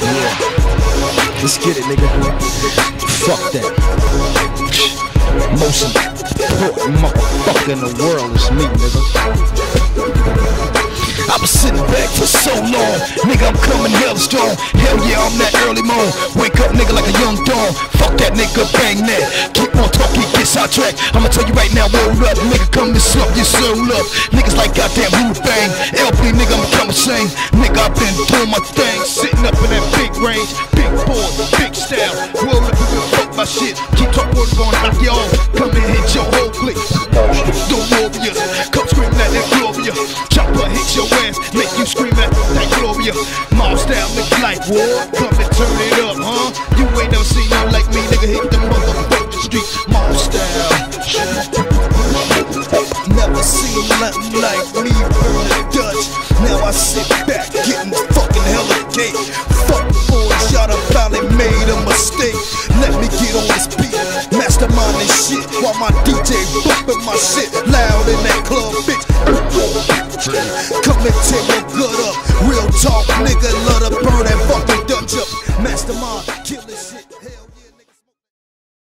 Yeah, let's get it, nigga. Fuck that. Most important motherfucker in the world is me, nigga. I was sitting back for so long, nigga, I'm coming hell strong. Hell yeah, I'm that early morn. Wake up, nigga, like a young dawn. Fuck that nigga, bang that. Keep on talking, get sidetracked. I'ma tell you right now, roll up, nigga, come to slump your soul up. Niggas like goddamn who bang. LP, nigga, I'm coming sing. Nigga, I've been doing my thing, sitting up in that big range, big board, big style. Roll up and fuck my shit. Keep talking, what's gonna knock you off. Come and hit your whole clique. The warriors, come screaming at that Gloria. Chopper hit your ass, make you scream at that Gloria. Mob style, make life war. Come and turn it up, huh? You ain't never seen nothing like me, nigga. Hit the motherfucking street. Mob style. Never seen nothing like me, burn the Dutch. Now I sit back, getting fucking hella cake. Fuck boys, y'all done finally made a mistake. Let me get on this beat, mastermind this shit, while my DJ bumping my shit loud in that club, bitch. Come and tear your gut up. Real talk, nigga, love to burn that fucking Dutch up. Mastermind, kill this shit.